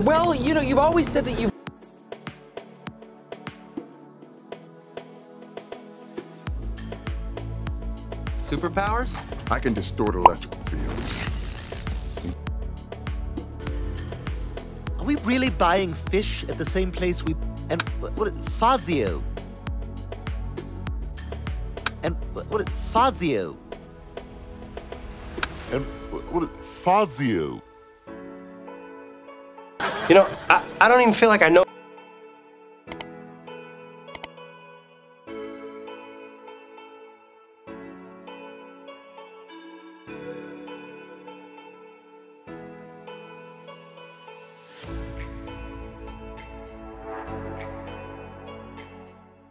Well, you know, you've always said that you. Superpowers? I can distort electrical fields. Are we really buying fish at the same place we... And what... Fazio. And what... Fazio. And what? Fazio. You know, I don't even feel like I know